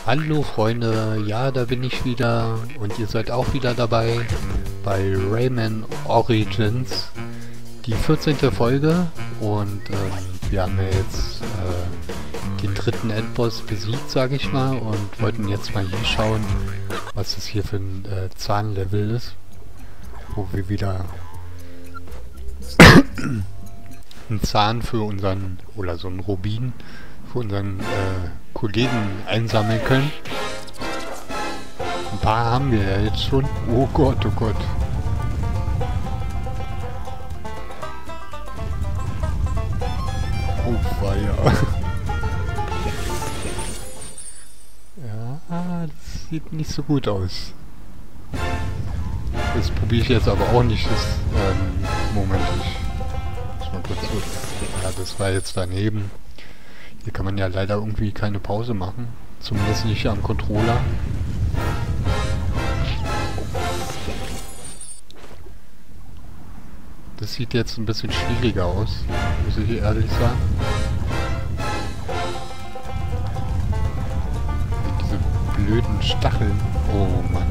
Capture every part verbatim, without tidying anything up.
Hallo Freunde, ja, da bin ich wieder und ihr seid auch wieder dabei bei Rayman Origins, die vierzehnte Folge, und ähm, wir haben ja jetzt äh, den dritten Endboss besiegt, sage ich mal, und wollten jetzt mal hier schauen, was das hier für ein äh, Zahnlevel ist, wo wir wieder einen Zahn für unseren, oder so einen Rubin für unseren äh, Kollegen einsammeln können. Ein paar haben wir ja jetzt schon. Oh Gott, oh Gott. Oh weia. Ja, das sieht nicht so gut aus. Das probiere ich jetzt aber auch nicht. Das, ähm, Moment, ich muss mal kurz so. Ja, das war jetzt daneben. Hier kann man ja leider irgendwie keine Pause machen. Zumindest nicht am Controller. Das sieht jetzt ein bisschen schwieriger aus, muss ich ehrlich sagen. Diese blöden Stacheln. Oh Mann.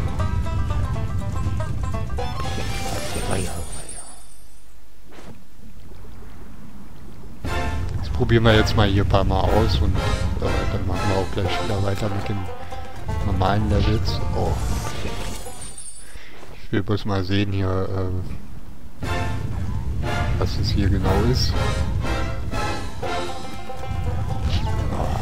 Weia, weia. Probieren wir jetzt mal hier ein paar Mal aus und äh, dann machen wir auch gleich wieder weiter mit den normalen Levels. Oh. Ich will bloß mal sehen hier, äh, was es hier genau ist. Oh.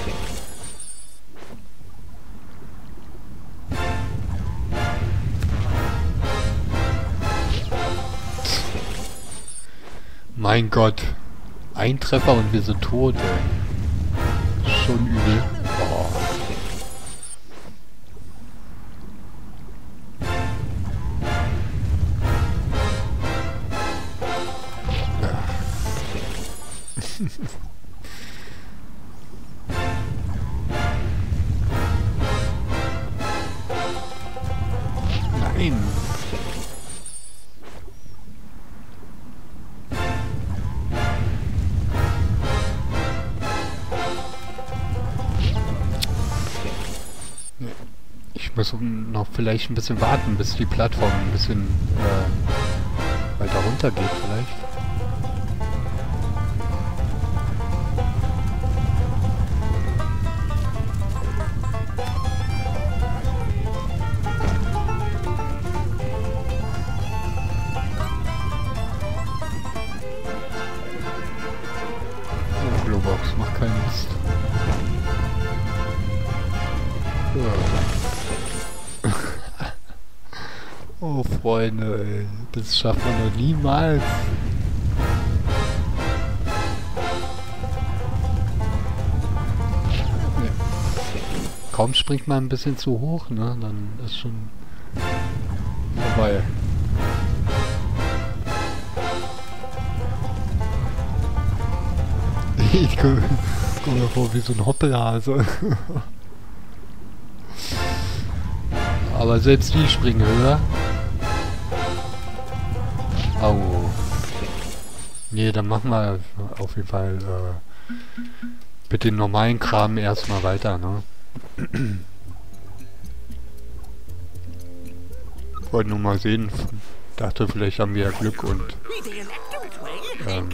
Mein Gott. Ein Treffer und wir sind tot, ey. Schon übel. Oh. Ja. Nein. Ich muss noch vielleicht ein bisschen warten, bis die Plattform ein bisschen äh, weiter runter geht vielleicht. Oh, Globox, mach keinen Mist. Ja. Oh, Freunde, ey. Das schafft man doch niemals. Nee. Kaum springt man ein bisschen zu hoch, ne? Dann ist schon vorbei. Ich komme komm mir vor wie so ein Hoppelhase. Aber selbst die springen höher. Au. Nee, dann machen wir auf jeden Fall äh, mit den normalen Kram erstmal weiter, ne? Wollte nur mal sehen. Dachte, vielleicht haben wir ja Glück und ähm,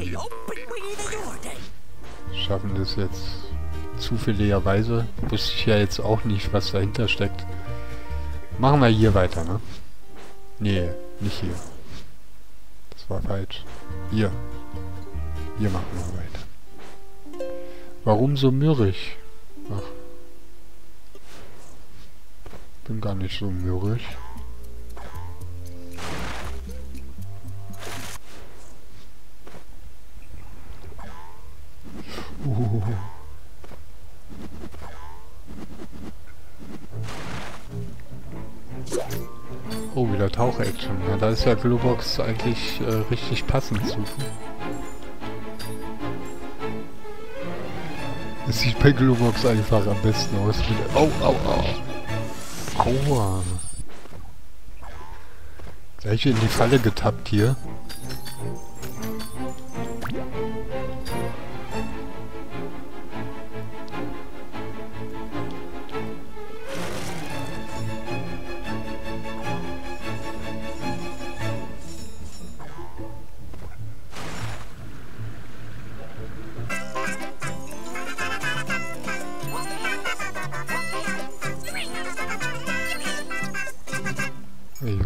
schaffen das jetzt zufälligerweise. Wusste ich ja jetzt auch nicht, was dahinter steckt. Machen wir hier weiter, ne? Nee, nicht hier. Das war falsch. Hier. Hier machen wir weiter. Warum so mürrisch? Ach. Bin gar nicht so mürrisch. Uh. Oh, wieder Tauch-Action. Ja, da ist ja Globox eigentlich äh, richtig passend zu. Es sieht bei Globox einfach am besten aus. Mit oh, au, au. Aua. Gleich in die Falle getappt hier.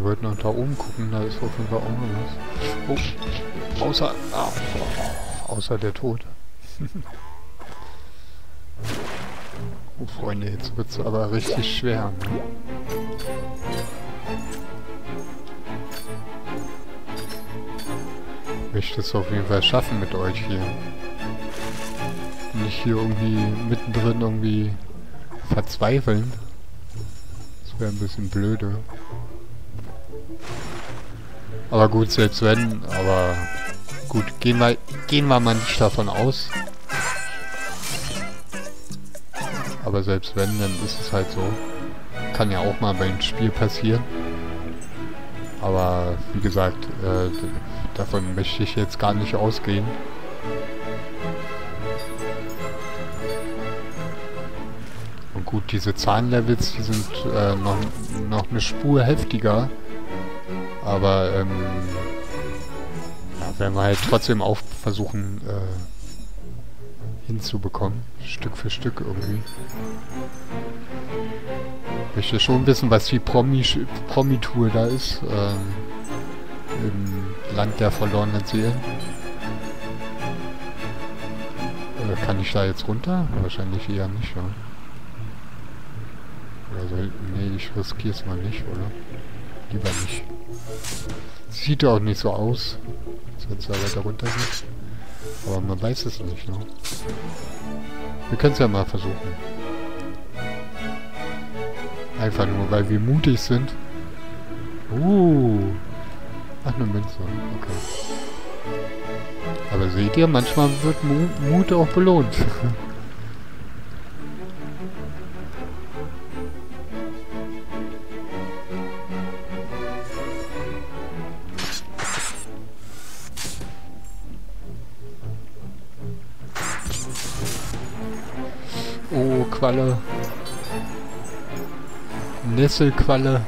wollten noch da oben gucken, da ist auf jeden Fall auch noch was. Oh, außer, ah, außer der Tod. Oh Freunde, jetzt wird es aber richtig schwer. Ne? Ich möchte es auf jeden Fall schaffen mit euch hier. Nicht hier irgendwie mittendrin irgendwie verzweifeln. Das wäre ein bisschen blöde. Aber gut, selbst wenn, aber gut, gehen wir, gehen wir mal nicht davon aus. Aber selbst wenn, dann ist es halt so. Kann ja auch mal beim Spiel passieren. Aber wie gesagt, äh, davon möchte ich jetzt gar nicht ausgehen. Und gut, diese Zahnlevels, die sind äh, noch, noch eine Spur heftiger. Aber ähm, ja, werden wir halt trotzdem auch versuchen äh, hinzubekommen. Stück für Stück irgendwie. Ich möchte schon wissen, was die Promi Promi-Tour da ist. Ähm, Im Land der verlorenen Seelen. Äh, kann ich da jetzt runter? Wahrscheinlich eher nicht, ja. Oder soll, nee, ich riskiere es mal nicht, oder? Lieber nicht. Sieht ja auch nicht so aus, als wenn es da weiter runter geht. Aber man weiß es nicht, ne? Wir können es ja mal versuchen. Einfach nur, weil wir mutig sind. Uh. Ach, eine Münze. Okay. Aber seht ihr, manchmal wird Mu Mut auch belohnt. Oh, Qualle. Nesselqualle.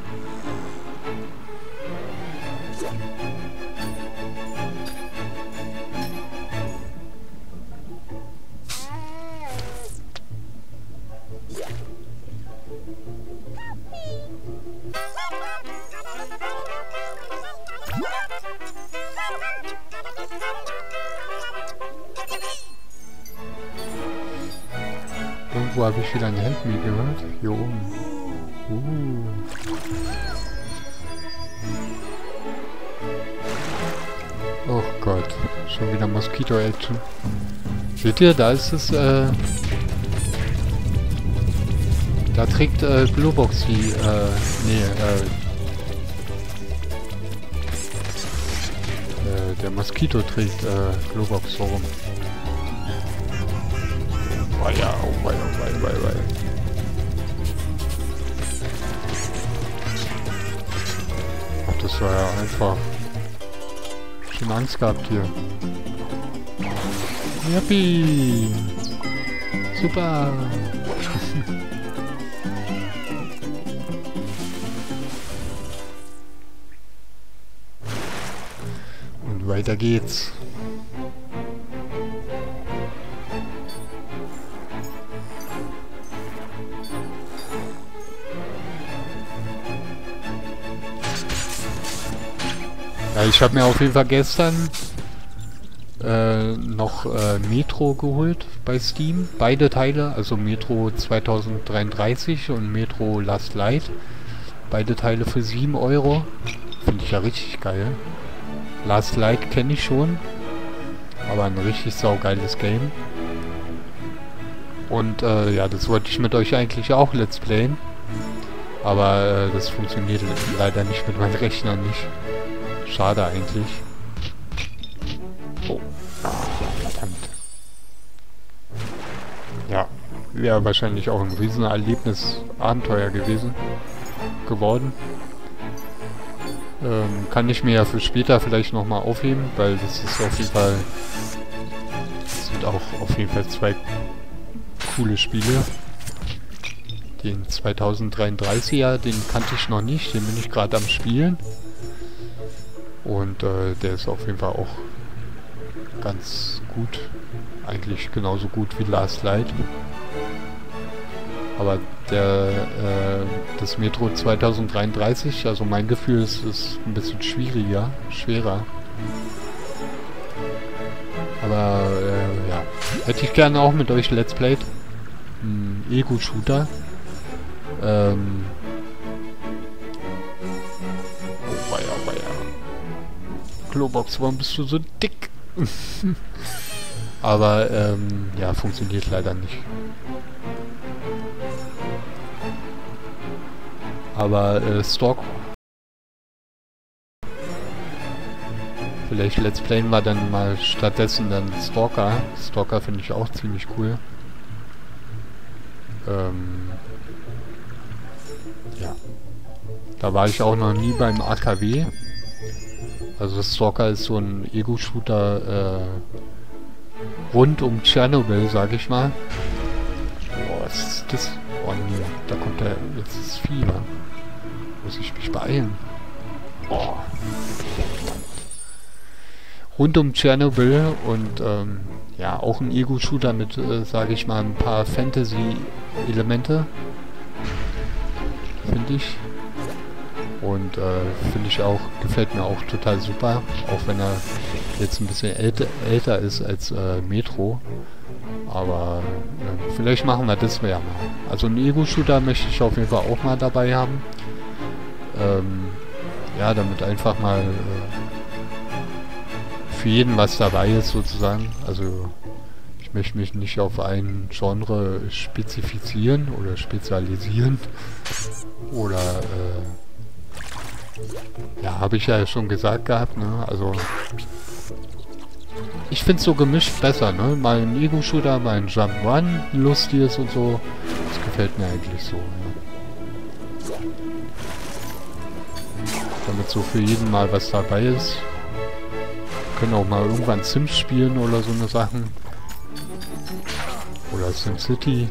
Irgendwo habe ich wieder ein Handme gehört. Hier oben. Uh. Oh Gott. Schon wieder Moskito-Action. Seht ihr, da ist es, äh... Da trägt, äh, Globox die, äh... Nee, äh... äh der Moskito trägt, äh, Globox so rum. Oh ja, oh wei, oh wei, wei, wei. Ach, das war ja einfach... Schon Angst gehabt hier. Yuppie! Super! Und weiter geht's. Ja, ich habe mir auf jeden Fall gestern äh, noch äh, Metro geholt bei Steam. Beide Teile, also Metro zwanzig dreiunddreißig und Metro Last Light. Beide Teile für sieben Euro. Finde ich ja richtig geil. Last Light kenne ich schon. Aber ein richtig saugeiles Game. Und äh, ja, das wollte ich mit euch eigentlich auch let's playen. Aber äh, das funktioniert leider nicht mit meinem Rechner nicht. Schade eigentlich. Oh. Ah, verdammt. Ja, wäre wahrscheinlich auch ein Riesenerlebnis, Abenteuer gewesen. Geworden. Ähm, kann ich mir ja für später vielleicht nochmal aufheben, weil das ist auf jeden Fall... Das sind auch auf jeden Fall zwei coole Spiele. Den zwanzig dreiunddreißiger, den kannte ich noch nicht, den bin ich gerade am Spielen. Und äh, der ist auf jeden Fall auch ganz gut. Eigentlich genauso gut wie Last Light. Aber der, äh, das Metro zweitausenddreiunddreißig, also mein Gefühl ist, ist ein bisschen schwieriger, schwerer. Aber, äh, ja. Hätte ich gerne auch mit euch Let's Played. Ein Ego-Shooter. Ähm. Oh, weia, weia. Globox, warum bist du so dick? Aber, ähm, ja, funktioniert leider nicht. Aber, äh, Stalk... Vielleicht Let's Playen wir dann mal stattdessen dann Stalker. Stalker finde ich auch ziemlich cool. Ähm... Ja. Da war ich auch noch nie beim A K W. Also Stalker ist so ein Ego-Shooter, äh... rund um Tschernobyl, sag ich mal. Boah, was ist das? Oh nee, da kommt der... Jetzt ist Fieber. Muss ich mich beeilen. Oh. Rund um Tschernobyl und ähm, ja, auch ein Ego-Shooter mit, äh, sage ich mal, ein paar Fantasy-Elemente, finde ich. Und äh, finde ich auch, gefällt mir auch total super, auch wenn er jetzt ein bisschen älter, älter ist als äh, Metro. Aber äh, vielleicht machen wir das ja mal. Also ein Ego-Shooter möchte ich auf jeden Fall auch mal dabei haben. Ähm, ja, damit einfach mal... Äh, für jeden was dabei ist sozusagen. Also ich möchte mich nicht auf ein Genre spezifizieren oder spezialisieren. Oder äh, ja, habe ich ja schon gesagt gehabt, ne? Also ich finde es so gemischt besser, ne? Mal ein Ego-Shooter, mal ein Jump-Run, lustiges und so. Das gefällt mir eigentlich so, ne? Damit so für jeden mal was dabei ist. Können auch mal irgendwann Sims spielen oder so eine Sachen. Oder SimCity.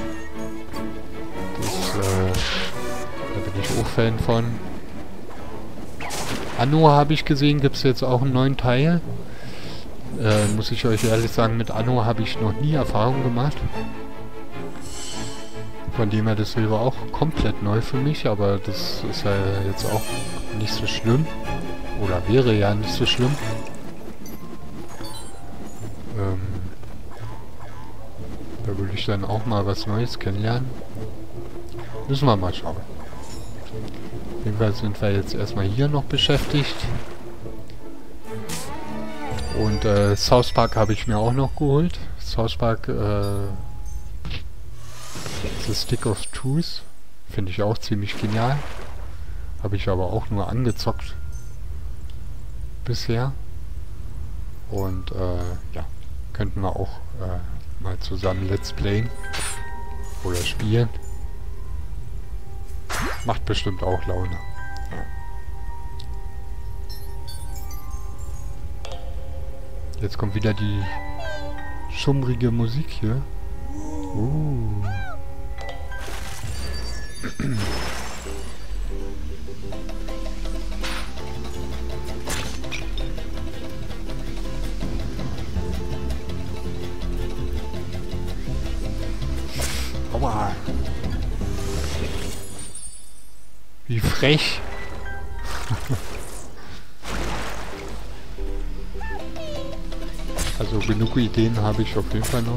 Das, äh, da bin ich auch Fan von. Anno habe ich gesehen, gibt es jetzt auch einen neuen Teil. Äh, muss ich euch ehrlich sagen, mit Anno habe ich noch nie Erfahrung gemacht. Von dem her, das wäre auch komplett neu für mich, aber das ist ja jetzt auch nicht so schlimm. Oder wäre ja nicht so schlimm. Ähm, da würde ich dann auch mal was Neues kennenlernen. Müssen wir mal schauen. Auf jeden Fall sind wir jetzt erstmal hier noch beschäftigt. Und äh, South Park habe ich mir auch noch geholt. South Park, äh, The Stick of Truth. Finde ich auch ziemlich genial. Habe ich aber auch nur angezockt. Bisher. Und äh, ja. Könnten wir auch äh, mal zusammen Let's Playen oder spielen. Macht bestimmt auch Laune. Jetzt kommt wieder die schummrige Musik hier. Uh. Aua. Wie frech. Also genug Ideen habe ich auf jeden Fall noch.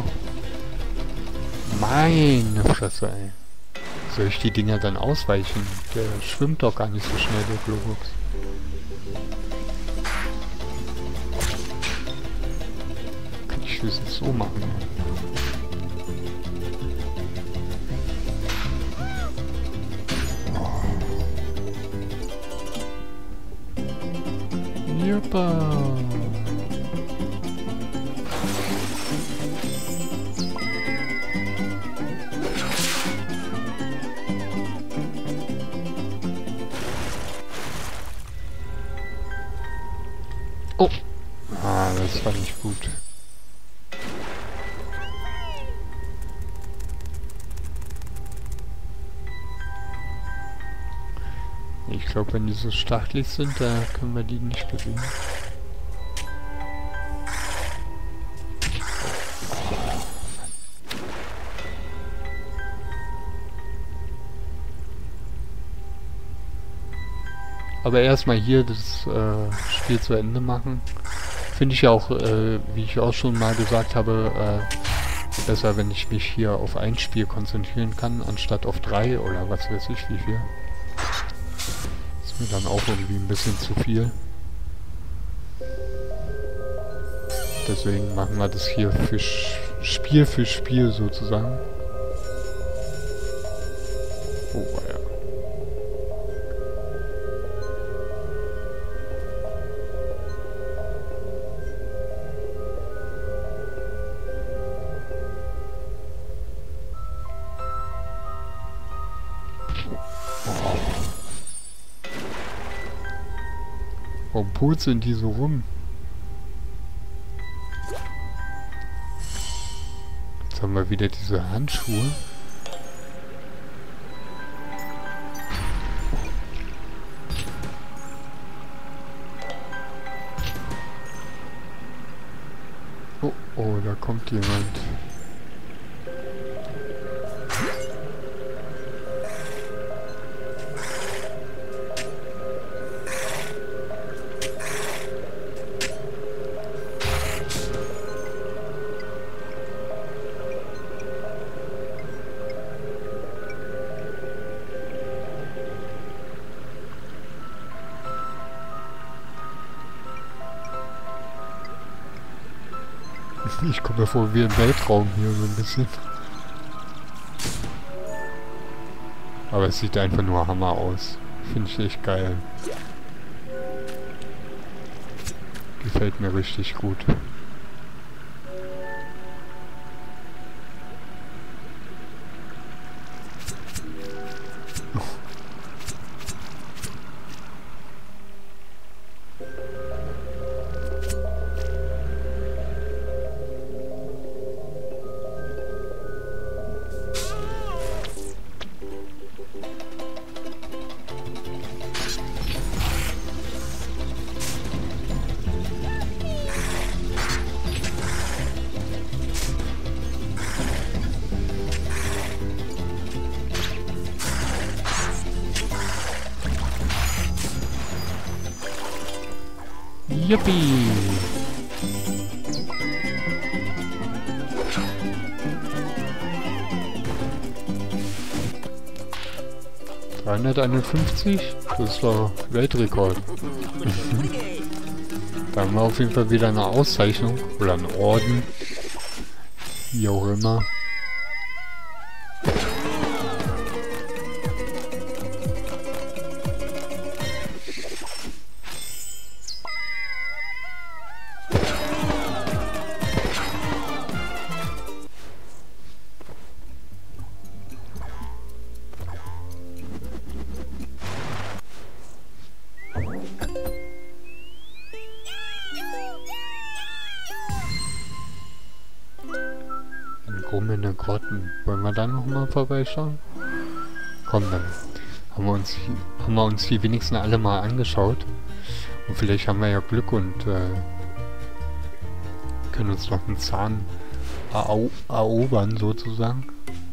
Meine Fresse, ey. Soll ich die Dinger dann ausweichen? Der schwimmt doch gar nicht so schnell, der Globox. Kann ich höchstens so machen. Super. Oh. Ah, das war nicht gut. Ich glaube, wenn die so stachelig sind, da können wir die nicht gewinnen. aber erstmal hier das äh, Spiel zu Ende machen. Finde ich ja auch, äh, wie ich auch schon mal gesagt habe, äh, besser, wenn ich mich hier auf ein Spiel konzentrieren kann, anstatt auf drei oder was weiß ich wie viel. Ist mir dann auch irgendwie ein bisschen zu viel. Deswegen machen wir das hier für Sch Spiel für Spiel sozusagen. Oh ja. Oh. Warum purzeln die so rum? Jetzt haben wir wieder diese Handschuhe. Oh, oh, da kommt jemand. Ich komme mir vor wie im Weltraum hier so ein bisschen. Aber es sieht einfach nur Hammer aus. Finde ich echt geil. Gefällt mir richtig gut. Yippie! dreihunderteinundfünfzig? Das ist doch Weltrekord. Da haben wir auf jeden Fall wieder eine Auszeichnung oder einen Orden. Wie auch immer. Grummende Grotten. Wollen wir da nochmal vorbeischauen? Komm, dann haben wir uns hier, haben wir uns die wenigsten alle mal angeschaut. Und vielleicht haben wir ja Glück und äh, können uns noch einen Zahn erau erobern, sozusagen.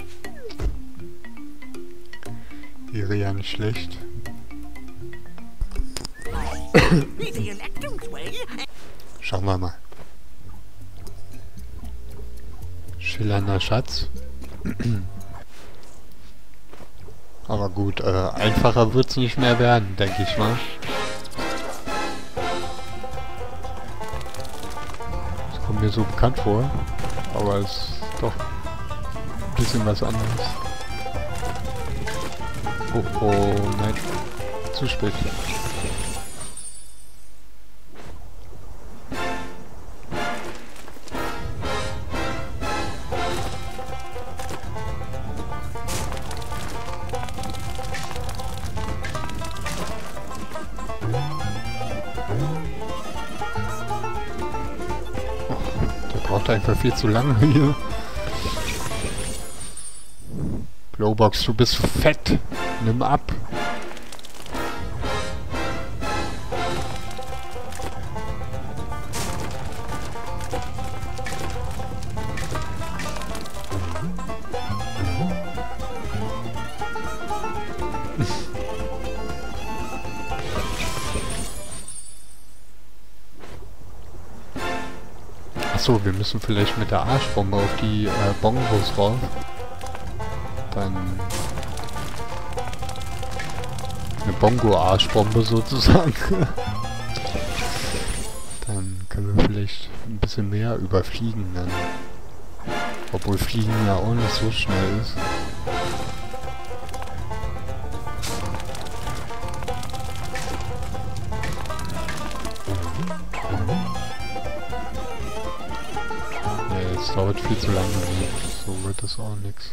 Wäre ja nicht schlecht. Schauen wir mal. Schillernder Schatz. Aber gut, äh, einfacher wird es nicht mehr werden, denke ich mal. Das kommt mir so bekannt vor, aber es ist doch ein bisschen was anderes. Oh, oh, nein. Zu spät. Braucht einfach viel zu lange hier. Glowbox, du bist fett. Nimm ab. Achso, wir müssen vielleicht mit der Arschbombe auf die äh, Bongos rauf. Dann... Eine Bongo-Arschbombe sozusagen. Dann können wir vielleicht ein bisschen mehr überfliegen dann. Obwohl Fliegen ja auch nicht so schnell ist. Ja, es dauert viel zu lange. So wird das auch nichts.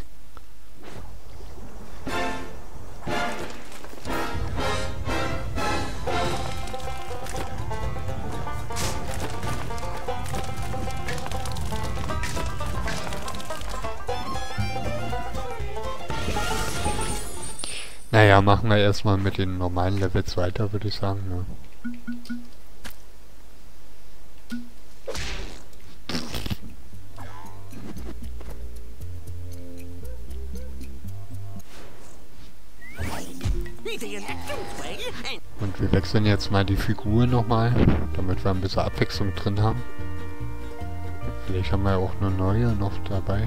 Naja, machen wir erstmal mit den normalen Levels weiter, würde ich sagen. Ne? Und wir wechseln jetzt mal die Figur nochmal, damit wir ein bisschen Abwechslung drin haben. Vielleicht haben wir auch eine neue noch dabei.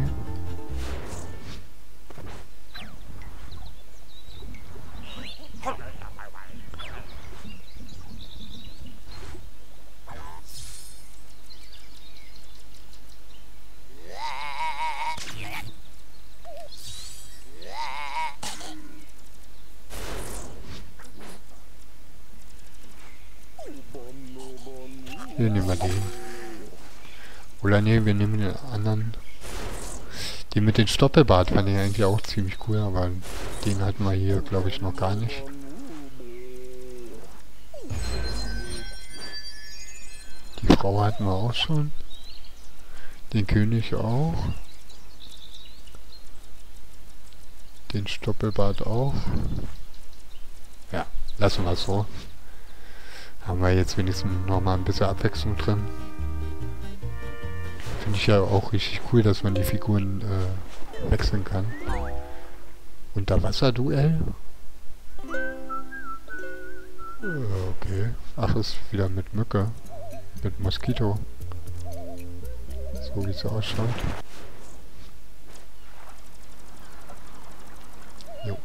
Wir nehmen wir den. Oder ne, wir nehmen den anderen. Den mit dem Stoppelbart fand ich eigentlich auch ziemlich cool, aber den hatten wir hier, glaube ich, noch gar nicht. Die Frau hatten wir auch schon. Den König auch. Den Stoppelbart auch. Ja, lassen wir es so. Haben wir jetzt wenigstens noch mal ein bisschen Abwechslung drin. Finde ich ja auch richtig cool, dass man die Figuren äh, wechseln kann. Unterwasserduell? Okay. Ach, ist wieder mit Mücke. Mit Moskito. So wie es ausschaut. Jo.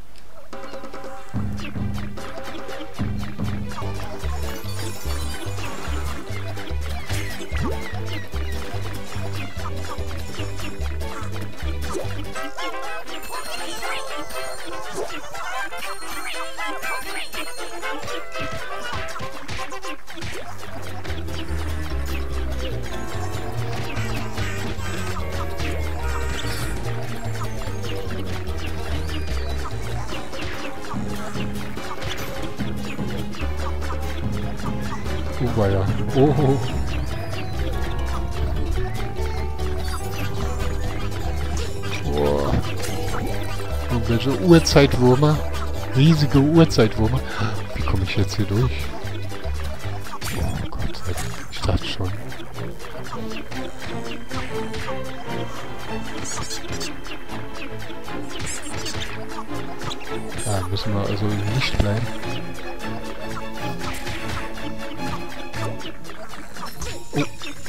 Oh, war ja. Oh, oh. Oh. Irgendwelche Urzeitwürmer. Riesige Urzeitwürmer. Wie komme ich jetzt hier durch? Oh Gott, ich dachte schon. Da müssen wir also im Licht bleiben. Oh.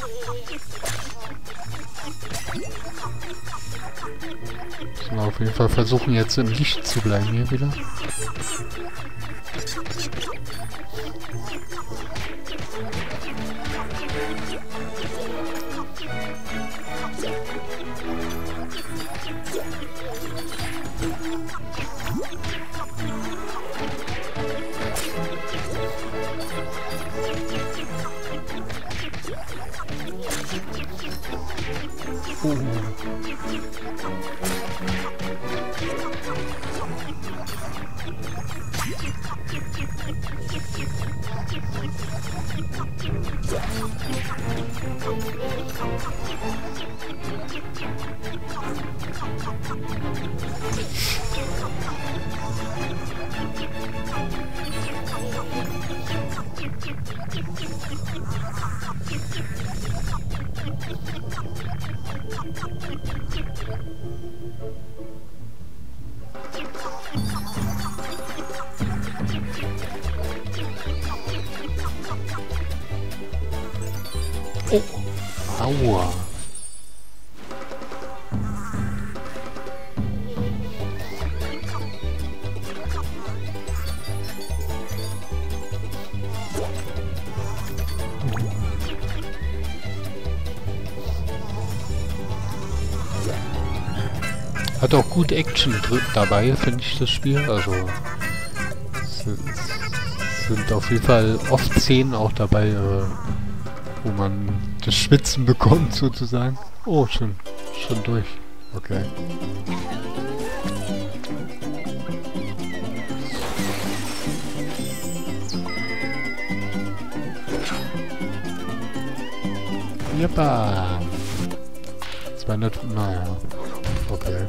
Müssen wir auf jeden Fall versuchen, jetzt im Licht zu bleiben hier wieder. Oh. Oh, au. Aua. Hat auch gut Action drin dabei, finde ich, das Spiel. Also es, es sind auf jeden Fall oft Szenen auch dabei, äh, wo man das Schwitzen bekommt, sozusagen. Oh, schon, schon durch. Okay. Jeppa! zweihundert, naja. Okay.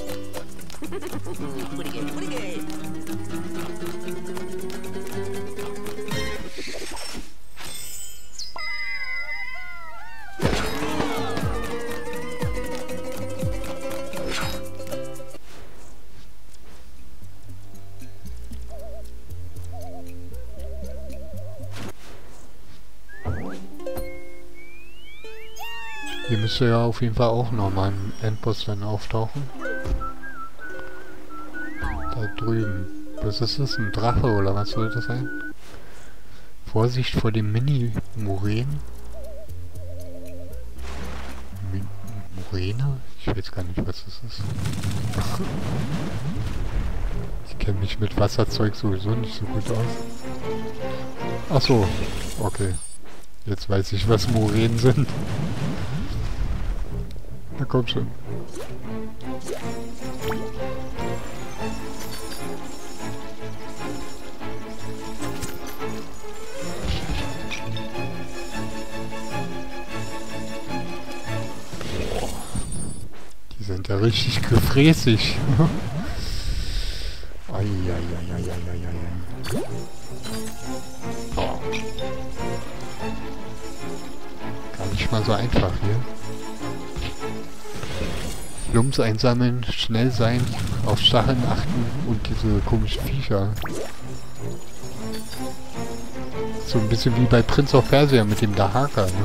Hier müsste ja auf jeden Fall auch nochmal ein Endboss dann auftauchen. Da drüben. Was ist das? Ein Drache oder was soll das sein? Vorsicht vor dem Mini-Muren. Murene? Ich weiß gar nicht, was das ist. Ich kenne mich mit Wasserzeug sowieso nicht so gut aus. Ach so, okay. Jetzt weiß ich, was Muren sind. Na komm schon. Die sind ja richtig gefräßig. Eieieiei. Oh. Gar nicht mal so einfach hier. Lumps einsammeln, schnell sein, auf Stacheln achten und diese komischen Viecher. So ein bisschen wie bei Prince of Persia mit dem Dahaka, ne?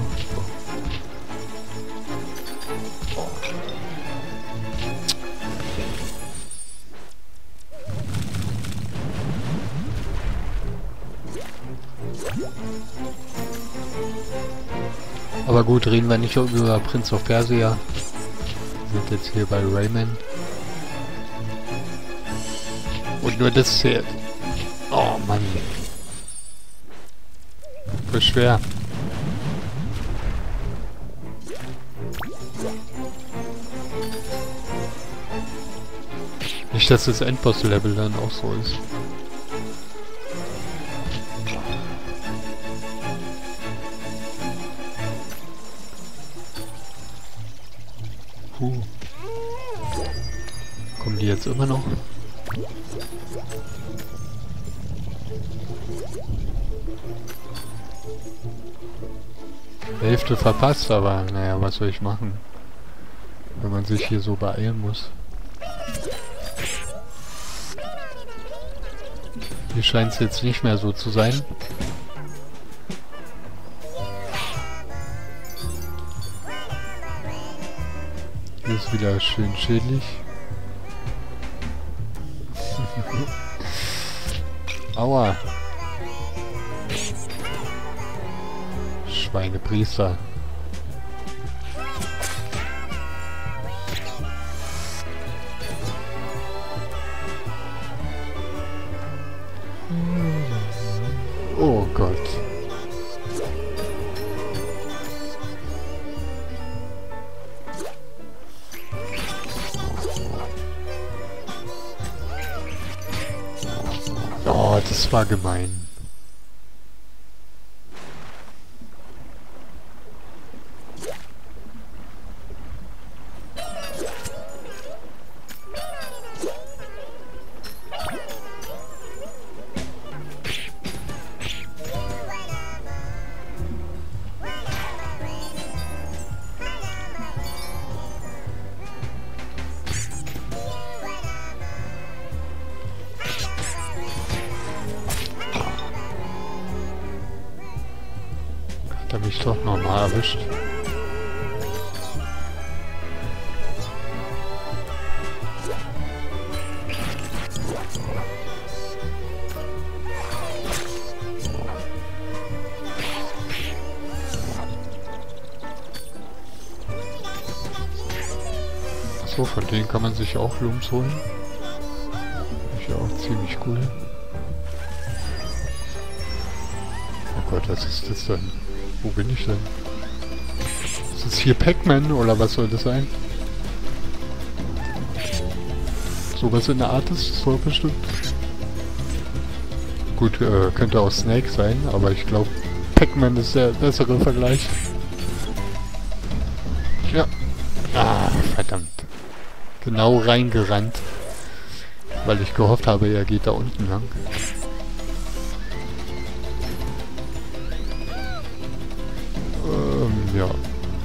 Aber gut, reden wir nicht über Prince of Persia. Wir sind jetzt hier bei Rayman. Und nur das zählt. Oh Mann. Voll schwer. Nicht, dass das Endboss-Level dann auch so ist. Puh. Kommen die jetzt immer noch? Hälfte verpasst, aber naja, was soll ich machen? Wenn man sich hier so beeilen muss. Hier scheint es jetzt nicht mehr so zu sein. Hier ist wieder schön chillig. Aua. Schweinepriester. Oh Gott. Oh, das war gemein. Hat er mich doch nochmal erwischt. Achso, von denen kann man sich auch Looms holen. Ist ja auch ziemlich cool. Oh Gott, was ist das denn? Wo bin ich denn? Ist das hier Pac-Man oder was soll das sein? Sowas in der Art ist es doch bestimmt. Gut, äh, könnte auch Snake sein, aber ich glaube, Pac-Man ist der bessere Vergleich. Ja. Ah, verdammt. Genau reingerannt. Weil ich gehofft habe, er geht da unten lang. Ähm, ja.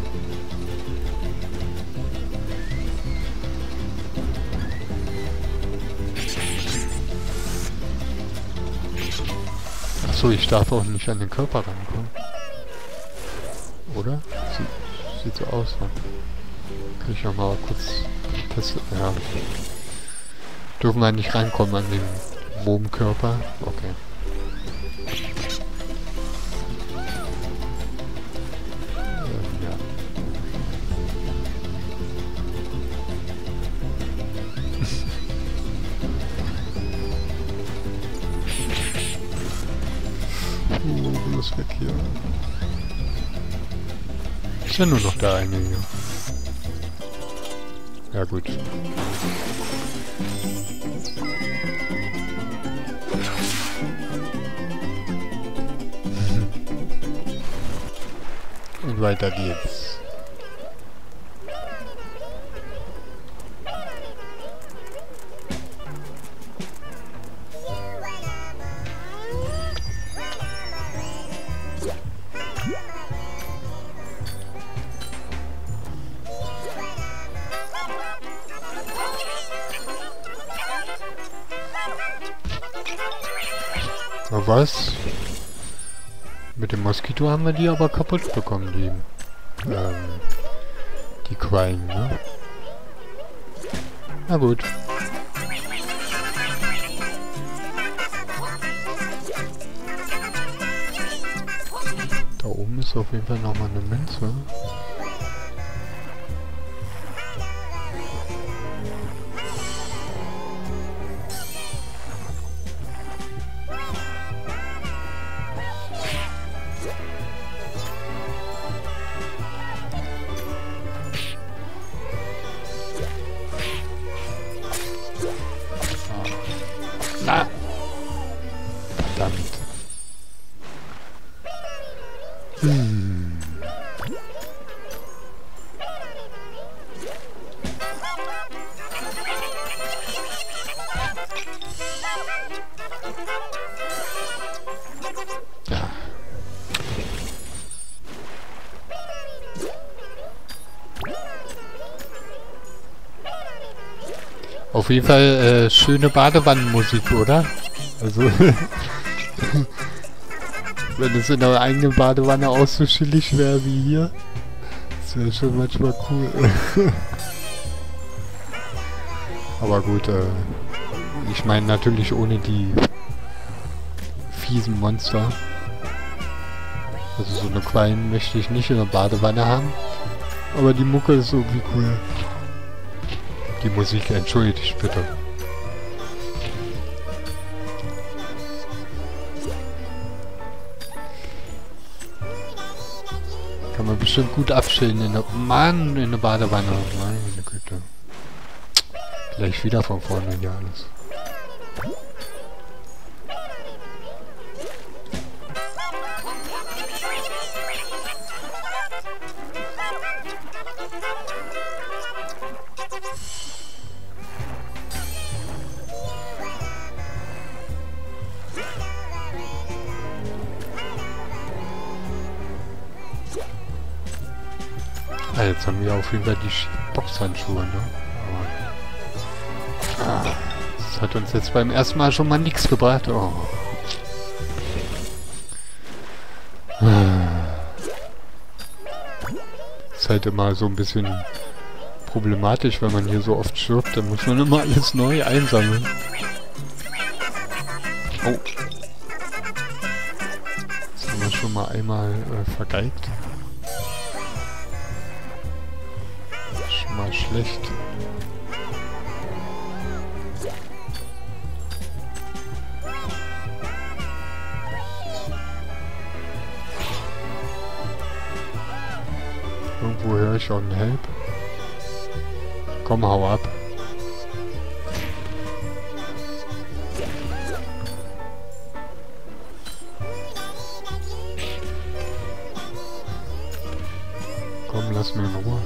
Achso, ich darf auch nicht an den Körper rankommen. Oder? Sieht, sieht so aus, ne? Kann ich ja mal kurz testen. Ja. Dürfen wir nicht rankommen an den Wurmkörper? Okay. Ähm, ja. uh, bloß weg hier. Ist ja nur noch der eine hier. Ja gut. Und weiter geht's. Na was? Mit dem Moskito haben wir die aber kaputt bekommen, die, ähm, die Quallen, ne? Na gut. Da oben ist auf jeden Fall nochmal eine Münze. Na! Verdammt. Hm. Ja. Auf jeden Fall äh, schöne Badewannenmusik, oder? Also, wenn es in der eigenen Badewanne auch so chillig wäre wie hier, das wäre schon manchmal cool. Aber gut, äh, ich meine natürlich ohne die fiesen Monster. Also so eine Quallen möchte ich nicht in der Badewanne haben. Aber die Mucke ist irgendwie cool. Die Musik, entschuldigt bitte. Kann man bestimmt gut abschillen in der... Mann, in der Badewanne. Meine Güte. Gleich wieder von vorne hier alles. Ah, jetzt haben wir auf jeden Fall die Boxhandschuhe, ne? Aber ah, das hat uns jetzt beim ersten Mal schon mal nichts gebracht. Oh. Ist halt immer so ein bisschen problematisch, wenn man hier so oft stirbt. Dann muss man immer alles neu einsammeln. Oh. Das haben wir schon mal einmal äh, vergeigt. Schon mal schlecht. schon Help. Komm, hau ab. Komm, lass mir in Ruhe.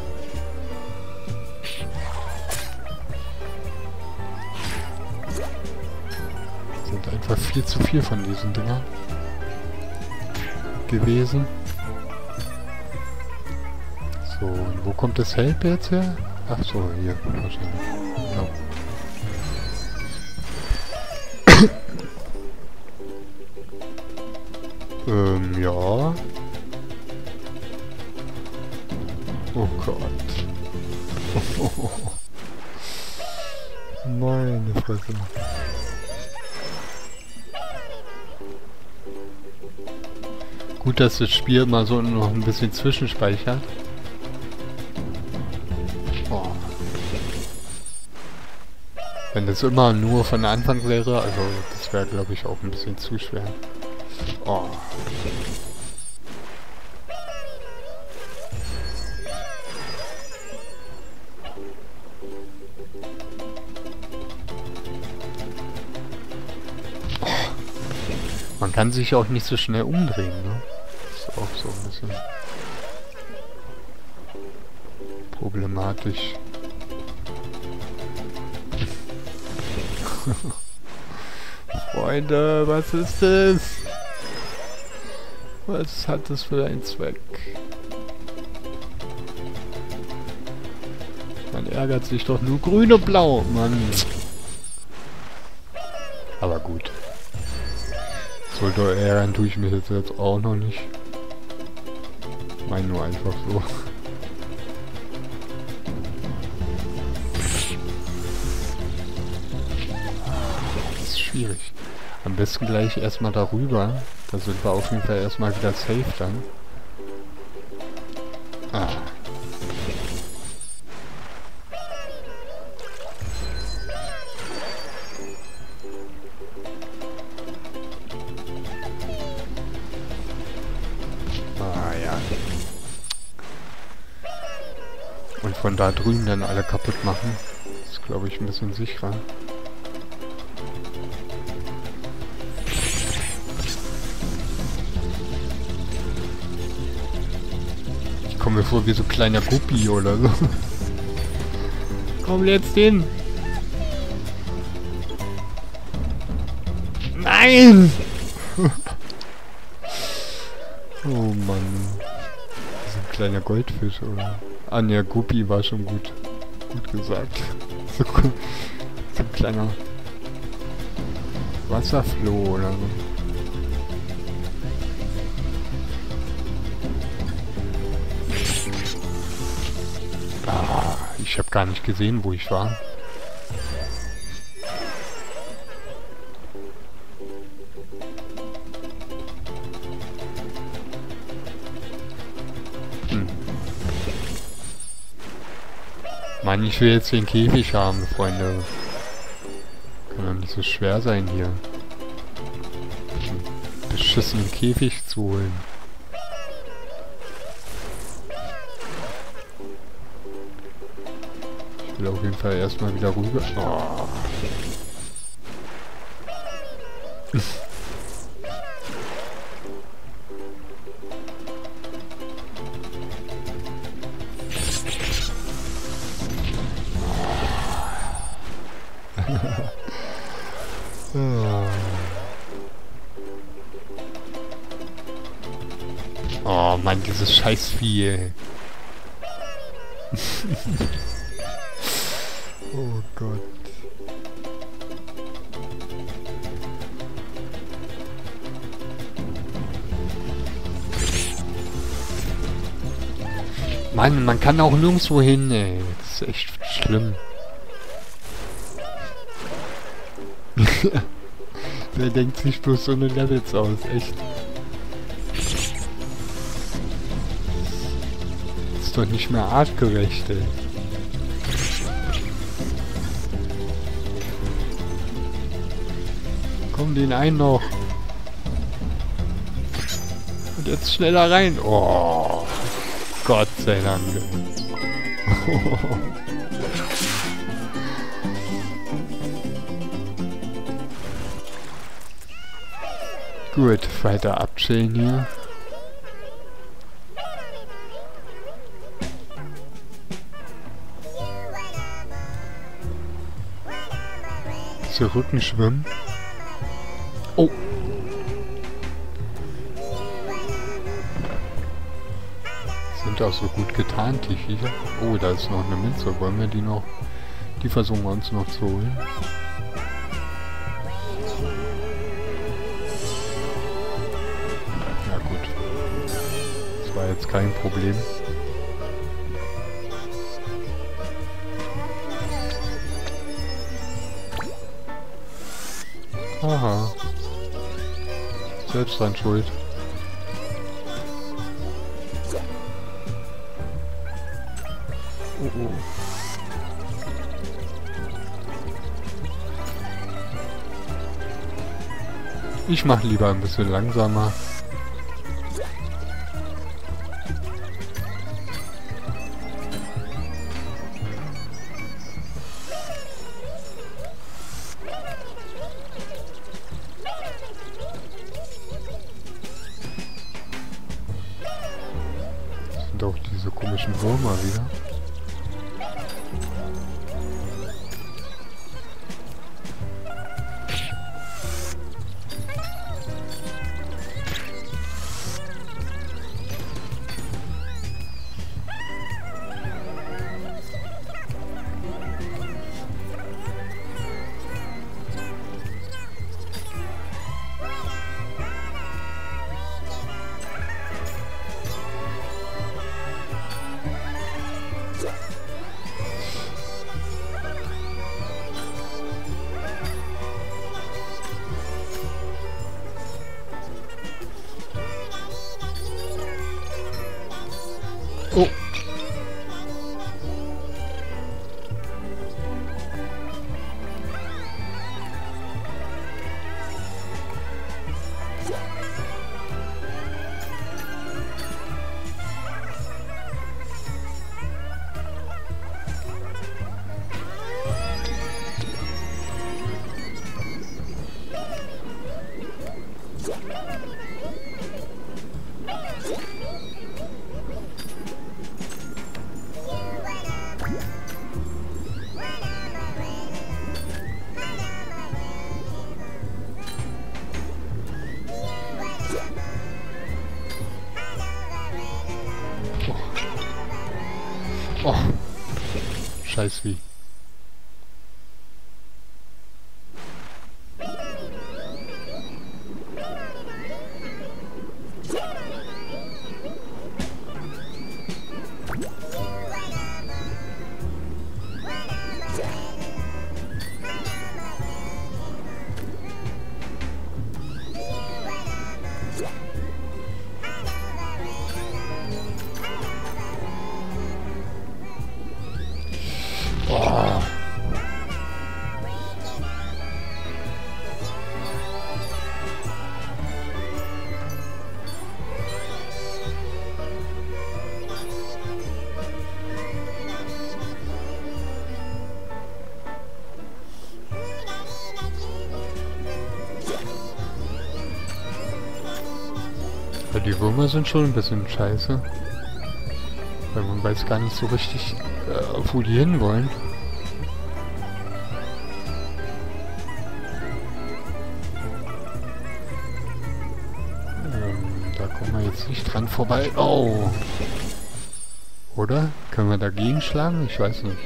Sind einfach viel zu viel von diesen Dingern gewesen. So, und wo kommt das Help jetzt her? Ach so, hier wahrscheinlich. Ja. ähm, ja. Oh Gott. Meine Fresse. Gut, dass das Spiel mal so noch ein bisschen zwischenspeichert. Oh. Wenn das immer nur von Anfang wäre, also das wäre glaube ich auch ein bisschen zu schwer. Oh. Man kann sich auch nicht so schnell umdrehen, ne? Ist auch so ein bisschen problematisch. Freunde, was ist das? Was hat das für einen Zweck? Man ärgert sich doch nur grün und blau, Mann. Aber gut. So doll ärgern tue ich mich jetzt, jetzt auch noch nicht. Ich meine nur einfach so. Das ist schwierig. Am besten gleich erstmal darüber. Da sind wir auf jeden Fall erstmal wieder safe dann. Ah. Ah ja. Und von da drüben dann alle kaputt machen. Das ist, glaube ich, ein bisschen sicherer. Ich komme mir vor wie so ein kleiner Guppi oder so. Komm jetzt hin! Nein! Oh Mann. So ein kleiner Goldfisch, oder? Ah ne, Guppi war schon gut. Gut gesagt. So, so ein kleiner Wasserfloh oder so. Ah, ich habe gar nicht gesehen, wo ich war. Hm. Mann, ich will jetzt den Käfig haben, Freunde. Kann doch nicht so schwer sein hier. Einen beschissenen Käfig zu holen. Ich will auf jeden Fall erstmal wieder rüber. Oh. Oh Mann, dieses Scheißvieh, ey. Oh Gott. Mann, man kann auch nirgendwo hin, ey. Das ist echt schlimm. Wer denkt sich bloß so eine Levels aus, echt. Das ist doch nicht mehr artgerecht, ey. Komm, den einen noch. Und jetzt schneller rein. Oh, Gott sei Dank. Gut, weiter abchillen hier. Zurückschwimmen. Oh! Sind auch so gut getarnt, die Viecher. Oh, da ist noch eine Münze. Wollen wir die noch... Die versuchen wir uns noch zu holen. Ja gut. Das war jetzt kein Problem. Aha. Selbst dran schuld. Oh oh. Ich mach lieber ein bisschen langsamer. Das sind auch diese komischen Würmer wieder. Oh. Oh, scheiß wie. Oh. Ja, die Würmer sind schon ein bisschen scheiße. Weil man weiß gar nicht so richtig, äh, wo die hinwollen. Ähm, da kommen wir jetzt nicht dran vorbei. Oh! Oder? Können wir dagegen schlagen? Ich weiß nicht.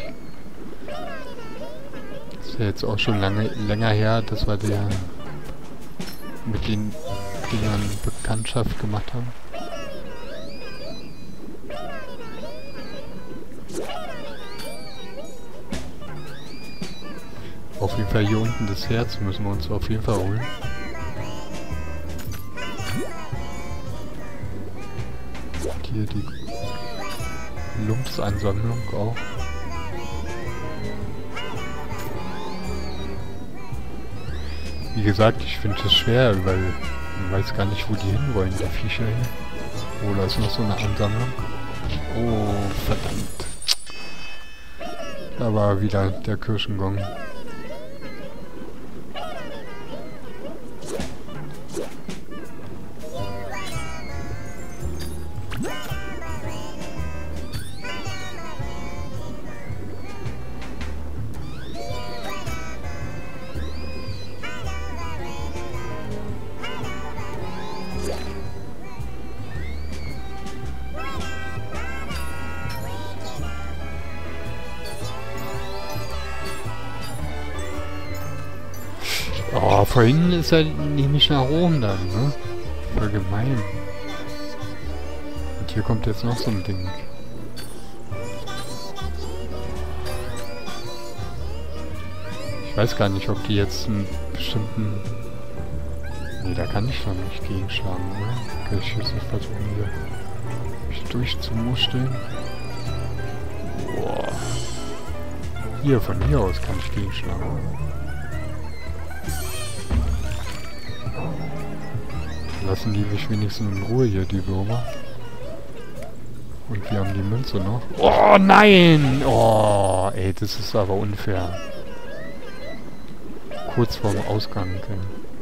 Ist ja jetzt auch schon lange länger her, dass wir der mit den Dingern Bekanntschaft gemacht haben. Auf jeden Fall hier unten das Herz müssen wir uns auf jeden Fall holen. Hier die Lumpsansammlung auch. Wie gesagt, ich finde es schwer, weil man weiß gar nicht, wo die hinwollen, die Viecher hier. Oh, da ist noch so eine Ansammlung. Oh, verdammt. Da war wieder der Kirschengong. Oh, vorhin ist er nämlich nach oben dann, ne? Voll gemein. Und hier kommt jetzt noch so ein Ding. Ich weiß gar nicht, ob die jetzt einen bestimmten... Nee, da kann ich schon nicht gegenschlagen, oder? Okay, ich muss nicht versuchen, hier mich durchzumuscheln. Boah. Hier, von hier aus kann ich gegenschlagen. Lassen die mich wenigstens in Ruhe hier, die Würmer. Und wir haben die Münze noch. Oh nein! Oh, ey, das ist aber unfair. Kurz vorm Ausgang. Okay.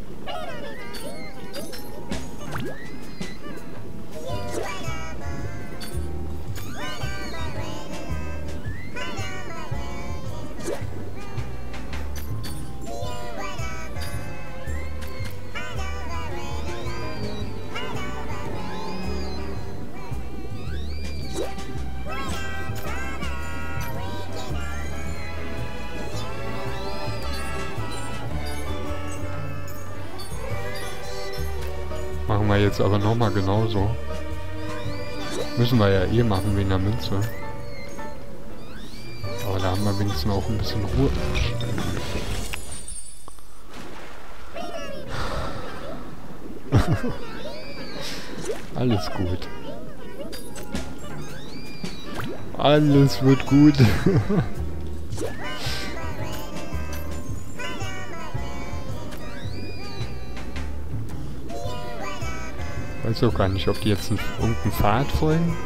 Machen wir jetzt aber nochmal genauso. Müssen wir ja eh machen wegen der Münze. Aber da haben wir wenigstens auch ein bisschen Ruhe. Alles gut. Alles wird gut. Ich weiß auch gar nicht, ob die jetzt einen, irgendeinen Pfad folgen.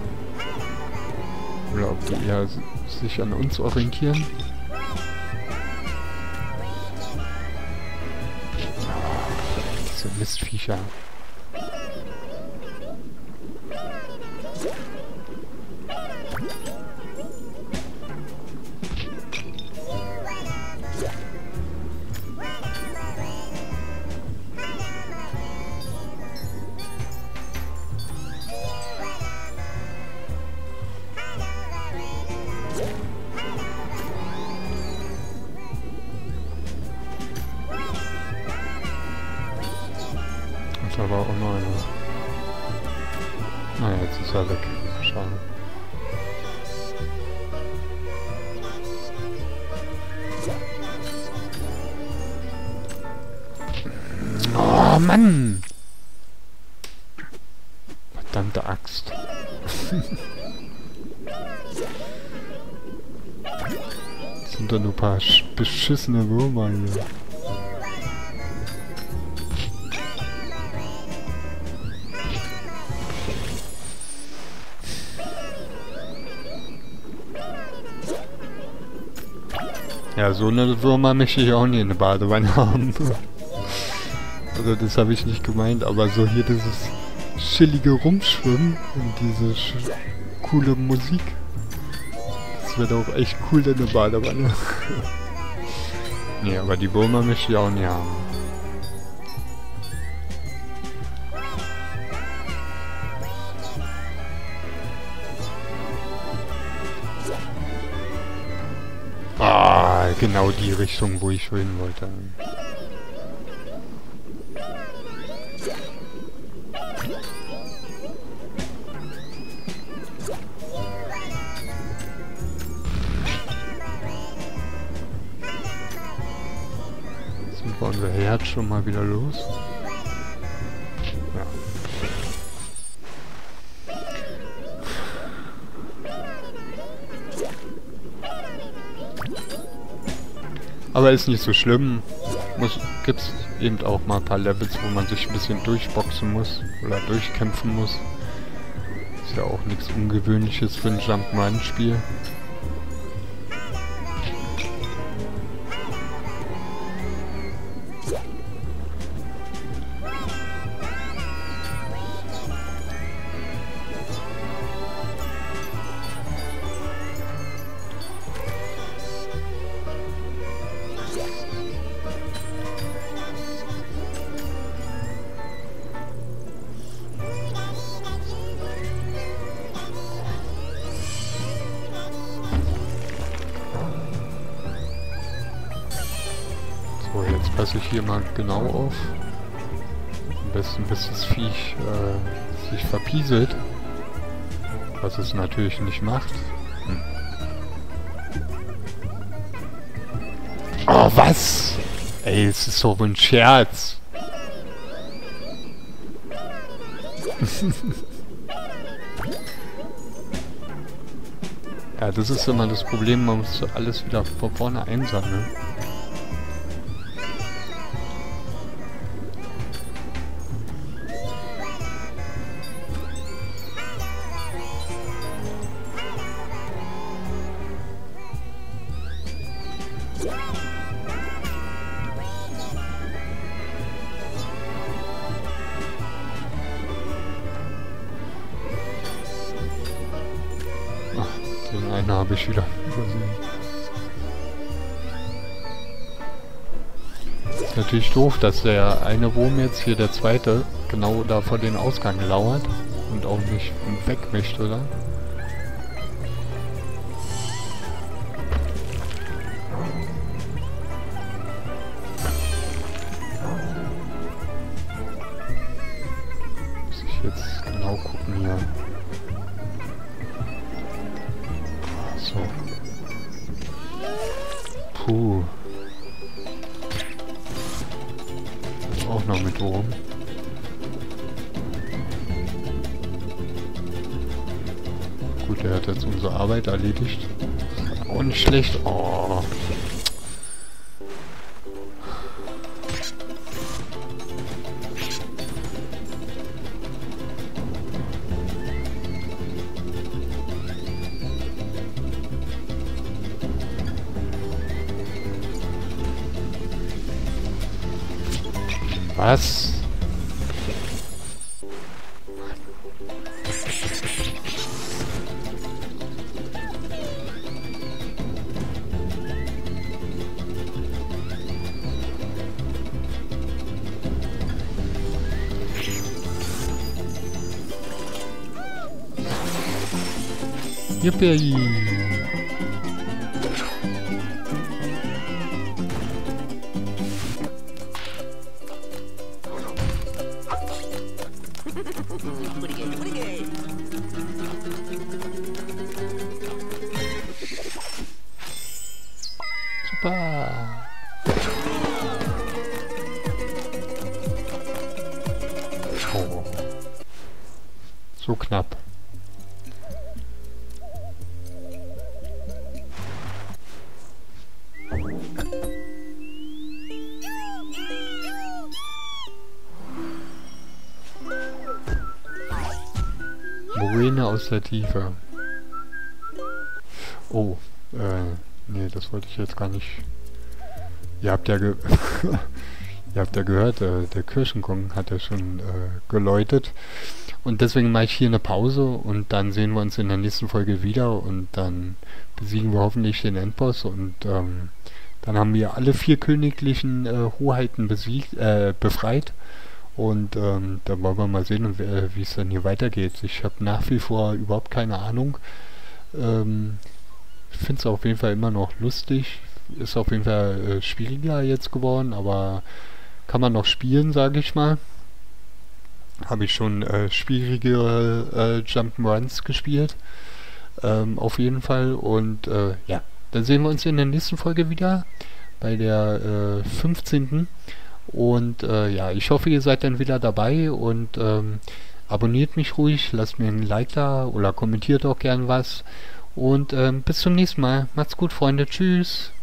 Oder ob die eher sich an uns orientieren. Oh, diese Mistviecher. Da war auch noch einer. Naja, jetzt ist er weg. Schade. Oh Mann! Verdammte Axt. Das sind doch nur ein paar beschissene Würmer hier. Ja, so eine Würmer möchte ich auch nie in der Badewanne haben. Also das habe ich nicht gemeint, aber so hier dieses chillige Rumschwimmen und diese coole Musik. Das wird auch echt cool in der Badewanne. Nee, aber die Würmer möchte ich auch nie haben. Ah, genau die Richtung, wo ich hin wollte. Sind wir unser Herz schon mal wieder los? Ja. Aber ist nicht so schlimm. Muss, gibt's eben auch mal ein paar Levels, wo man sich ein bisschen durchboxen muss oder durchkämpfen muss. Ist ja auch nichts Ungewöhnliches für ein Jump'n'Run-Spiel. So, jetzt passe ich hier mal genau auf. Am besten, bis das Viech äh, sich verpieselt. Was es natürlich nicht macht. Hm. Oh, was? Ey, es ist so ein Scherz. Ja, das ist immer das Problem, man muss alles wieder von vorne einsammeln. Den einen habe ich wieder übersehen. Ist natürlich doof, dass der eine Wurm jetzt hier, der zweite, genau da vor den Ausgang lauert und auch nicht weg möchte, oder? Muss ich jetzt genau gucken hier. So. Puh. Auch noch mit Wurm. Gut, er hat jetzt unsere Arbeit erledigt. Auch nicht schlecht. Oh. Was? Yippie! Super! Oh. So knapp. Moräne aus der Tiefe. Oh, äh, nee, das wollte ich jetzt gar nicht. Ihr habt ja ge Ihr habt ja gehört, äh, der Kirchengong hat ja schon äh, geläutet. Und deswegen mache ich hier eine Pause und dann sehen wir uns in der nächsten Folge wieder und dann besiegen wir hoffentlich den Endboss und ähm, dann haben wir alle vier königlichen äh, Hoheiten besiegt, äh, befreit. Und ähm, dann wollen wir mal sehen, wie es dann hier weitergeht. Ich habe nach wie vor überhaupt keine Ahnung. Ähm, ich finde es auf jeden Fall immer noch lustig. Ist auf jeden Fall äh, schwieriger jetzt geworden, aber kann man noch spielen, sage ich mal. Habe ich schon äh, schwierigere äh, Jump'n'Runs gespielt. Ähm, auf jeden Fall. Und äh, ja, dann sehen wir uns in der nächsten Folge wieder. Bei der äh, fünfzehnten Und äh, ja, ich hoffe, ihr seid dann wieder dabei und ähm, abonniert mich ruhig, lasst mir ein Like da oder kommentiert auch gern was. Und ähm, bis zum nächsten Mal. Macht's gut, Freunde. Tschüss.